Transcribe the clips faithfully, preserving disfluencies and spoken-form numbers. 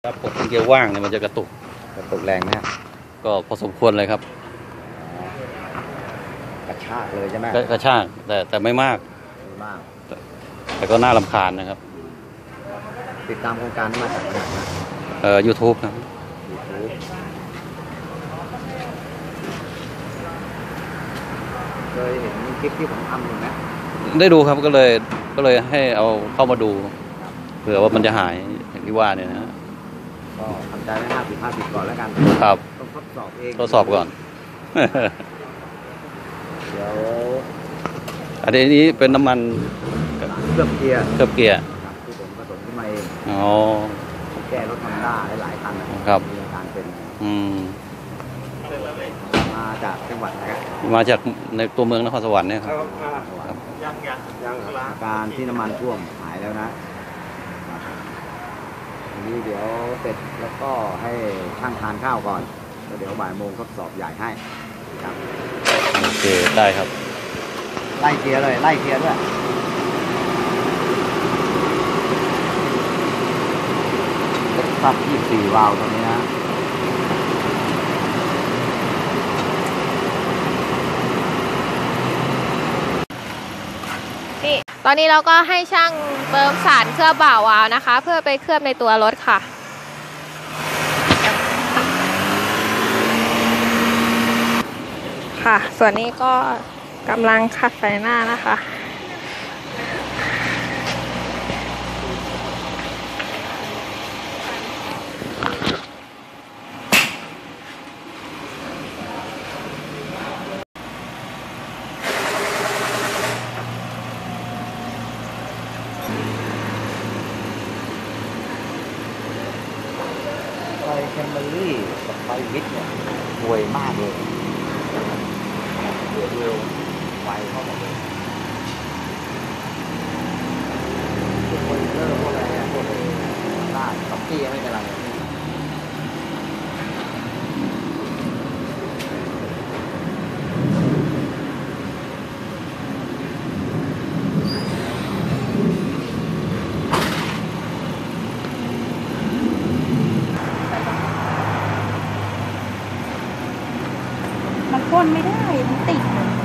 ถ้ากดเกียร์ว่างเนี่ยมันจะกระตุกกระตุกแรงนะก็พอสมควรเลยครับกระชากเลยใช่ไหมกระชากแต่แต่ไม่มากไม่มากแต่ก็น่ารำคาญนะครับติดตามโครงการนี้มาจากไหนนะเอ่อ ยูทูบ ครับ YouTube เคยเห็นคลิปที่ผมทำอยู่นะได้ดูครับก็เลยก็เลยให้เอาเข้ามาดูเผื่อว่ามันจะหายอย่างที่ว่าเนี่ยนะก็ทำใจไว้ห้าสิบห้าสิบก่อนแล้วกันครับต้องทดสอบเองทดสอบก่อนเดี๋ยวอันนี้เป็นน้ำมันเคลือบเกียร์เคลือบเกียร์ที่ผมผสมขึ้นมาเองอ๋อแก้รถฮอนด้าหลายคันนะครับมีอาการเป็นอืมมาจากจังหวัดไหนครับมาจากในตัวเมืองนครสวรรค์เนี่ยครับยังยังยังอาการที่น้ำมันท่วมหายแล้วนะทีนี้เดี๋ยวเสร็จแล้วก็ให้ช่างทานข้าวก่อนแล้วเดี๋ยวบ่ายโมงทดสอบใหญ่ให้ครับโอเคได้ครับไล่เกียร์เลยไล่เกียร์ด้วยตัดยี่สิบสี่วาล์วตรงนี้นะนี่ตอนนี้เราก็ให้ช่างเติมสารเคลือบบ่าวาล์วนะคะเพื่อไปเคลือบในตัวรถค่ะค่ะส่วนนี้ก็กำลังขัดไฟหน้านะคะไฟแคมเบอรี่กับไฟวิทเนี่ยห่วยมากเลยเร็วไวเข้ามาเลยพวกมอนิเตอร์พวกอะไรพวกอะไรได้ท็อปปี้ไม่เป็นไรมันพ่นไม่ได้มันติด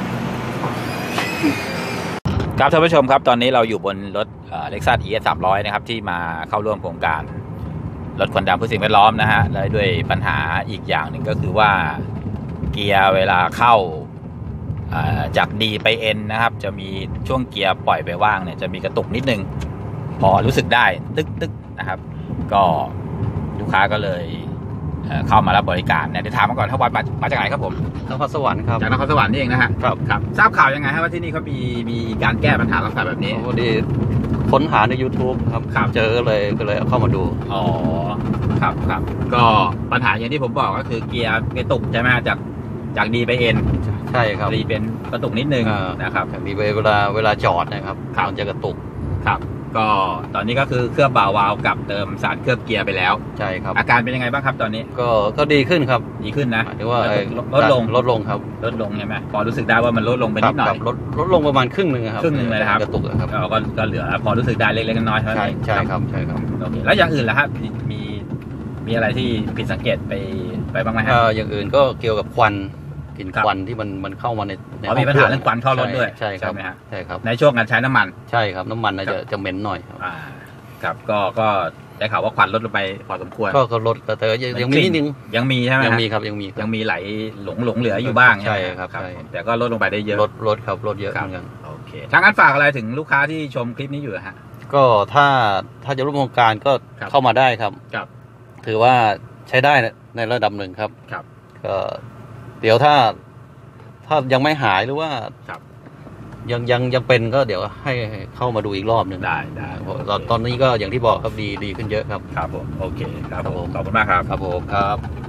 ครับท่านผู้ชมครับตอนนี้เราอยู่บนรถเล็กซัส อี เอส สามร้อยนะครับที่มาเข้าร่วมโครงการลดควันดำเพื่อสิ่งแวดล้อมนะฮะและด้วยปัญหาอีกอย่างหนึ่งก็คือว่าเกียร์เวลาเข้าจาก D ไป N นะครับจะมีช่วงเกียร์ปล่อยไปว่างเนี่ยจะมีกระตุกนิดนึงพอรู้สึกได้ตึ๊กตึ๊กนะครับก็ลูกค้าก็เลยเข้ามารับบริการเนี่ยเดี๋ยวถามมาก่อนท่านวัดมาจากไหนครับผมนครสวรรค์ครับจากนครสวรรค์นี่เองนะฮะครับครับทราบข่าวยังไงฮะว่าที่นี่เขามีมีการแก้ปัญหาลักษณะแบบนี้พอดีค้นหาใน ยูทูบ ครับครับเจอเลยก็เลยเอาเข้ามาดูอ๋อครับครับก็ปัญหาอย่างที่ผมบอกก็คือเกียร์กระตุกใช่ไหมจากจาก D ไป N ใช่ครับ D เป็นกระตุกนิดนึงนะครับดีเวลาเวลาจอดนะครับมันจะกระตุกครับก็ตอนนี้ก็คือเคลือบบ่าวาล์วกับเติมสารเคลือบเกียร์ไปแล้วใช่ครับอาการเป็นยังไงบ้างครับตอนนี้ก็ก็ดีขึ้นครับดีขึ้นนะหรือว่าลดลงลดลงครับลดลงใช่ไหมพอรู้สึกได้ว่ามันลดลงไปนิดหน่อยลดลดลงประมาณครึ่งหนึ่งครับครึ่งหนึ่งเลยครับกระตุกครับก็ก็เหลือพอรู้สึกได้เล็กๆน้อยๆใช่ใช่ใช่ครับใช่ครับโอเคแล้วอย่างอื่นล่ะครับมีมีอะไรที่ผิดสังเกตไปไปบ้างไหมครับอย่างอื่นก็เกี่ยวกับควันกลิ่นควันที่มันมันเข้ามาในมีปัญหาเรื่องควันเข้ารถด้วยใช่ครับใช่ครับในช่วงการใช้น้ำมันใช่ครับน้ำมันจะจะเหม็นหน่อยครับก็ก็ได้ข่าวว่าควันลดลงไปพอสมควรก็ลดแต่ยังมีนิดนึงยังมีใช่ไหมยังมีครับยังมียังมีไหลหลงหลงเหลืออยู่บ้างใช่ครับใช่แต่ก็ลดลงไปได้เยอะลดลดครับลดเยอะเหมือนกันโอเคทางนั้นฝากอะไรถึงลูกค้าที่ชมคลิปนี้อยู่ฮะก็ถ้าถ้าจะร่วมโครงการก็เข้ามาได้ครับครับถือว่าใช้ได้ในระดับหนึ่งครับครับก็เดี๋ยวถ้าถ้ายังไม่หายหรือว่ายังยังยังเป็นก็เดี๋ยวให้เข้ามาดูอีกรอบหนึ่งได้ได้ตอนตอนนี้ก็อย่างที่บอกครับดีดีขึ้นเยอะครับครับผมโอเคครับผมขอบคุณมากครับครับผมครับ